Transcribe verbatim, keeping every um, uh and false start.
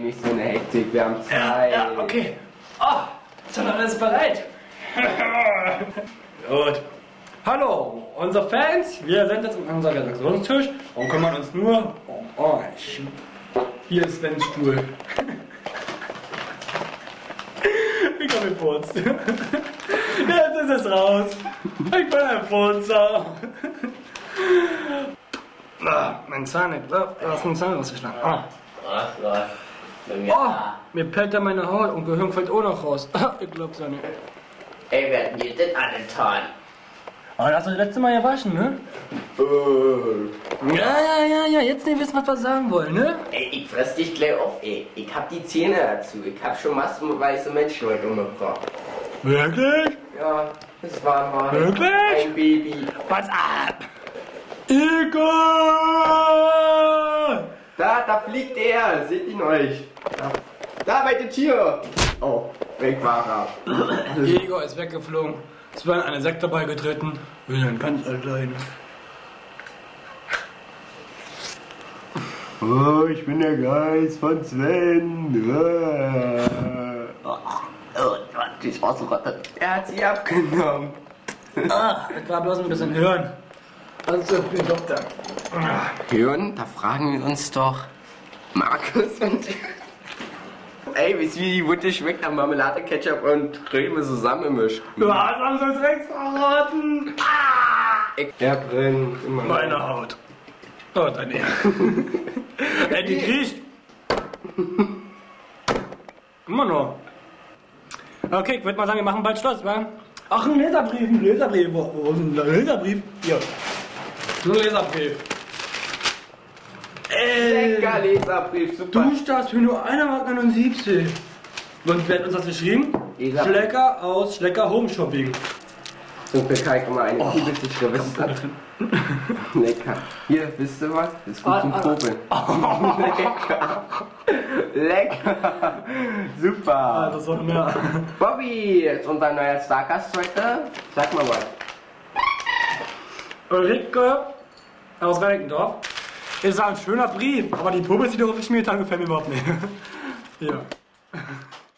nicht so eine Hektik, wir haben Zeit. Ja, ja, okay. Oh, ist schon alles bereit. Gut. Hallo, unsere Fans, wir sind jetzt an unserem Redaktionstisch und kümmern uns nur um euch. Hier ist Svens Stuhl. Ich hab geputzt. Jetzt ist es raus. Ich bin ein Putzer. Ah, mein Zahn, ich glaub, da ist mein Zahn rausgeschlagen. Ah. Ach Gott. Oh, mir pellt da meine Haut und Gehirn fällt auch noch raus. Ich glaub's ja nicht. Ey, wer hat dir das angetan? Aber das hast du das letzte Mal gewaschen, ne? Äh. Ja, ja, ja, ja, jetzt nicht wissen, was wir sagen wollen, ne? Ey, ich fress dich gleich auf, ey. Ich hab die Zähne dazu. Ich hab schon massenweise Menschen heute umgebracht. Wirklich? Ja, das war mal Wirklich? ein Baby. Pass ab! Igor! Da, da fliegt er. Seht ihn euch. Da, da bei der Tür. Oh, weg war er. Igor ist weggeflogen. Es war in eine Sekte beigetreten. Wir sind ganz alleine. Oh, ich bin der Geist von Sven. Oh, oh, die Ausrotte. Er hat sie abgenommen. Ah, das war bloß ein bisschen Hören. Also, ich bin Doktor. Hören, da fragen wir uns doch. Markus und... Ey, wisst ihr, wie die Wunde schmeckt nach Marmelade, Ketchup und Creme zusammengemischt? Du hast uns das rechts verraten. Ah! Er brennt immer. Meine Haut. Oh, deine. Ey, die kriecht. Immer noch. Okay, ich würde mal sagen, wir machen bald Schluss, wa? Ach, ein Leserbrief, ein Leserbrief. Wo wo ist denn der Leserbrief? Hier. Ein Leserbrief. Ey. Lecker Leserbrief, super. Duschdas für nur eine Mark neunundsiebzig. Und wer hat uns das geschrieben? Leser. Schlecker aus Schlecker Home Shopping. Und wir kann immer eine Oh, zusätzliche Reste. Lecker. Hier, wisst ihr was? Das ist gut Ah, zum ah. Popeln. Lecker. Lecker. Super. Ah, das ist noch mehr. Bobby ist unser neuer Stargast heute. Sag mal was. Ulrike aus Reinickendorf. Ist ein schöner Brief, aber die Pommes, die darauf geschmiert haben, gefallen mir überhaupt nicht. Ja.